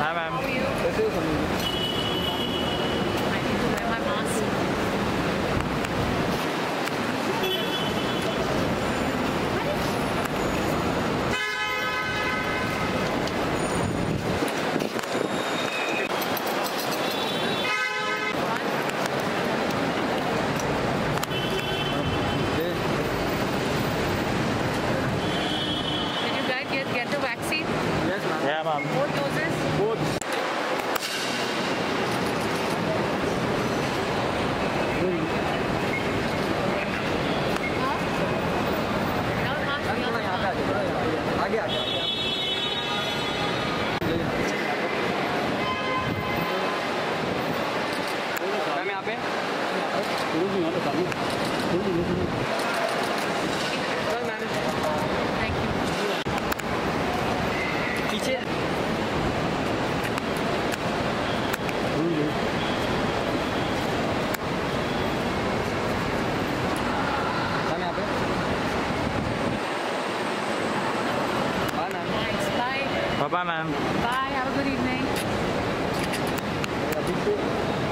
Hi, ma'am. How are you? I need to wear my mask. Did you guys get the vaccine? Yes, ma'am. Yeah, ma'am. Both doses? Both. Now mask ma'am थोड़ा यहाँ पे आ जाओ, थोड़ा यहाँ पे आगे आ जाओ। मैम यहाँ पे चल मैम Thank you. पीछे मैम यहाँ पे हाँ ma'am Thanks. Bye. Bye-bye, ma'am. Bye. Have a good evening. अभी तो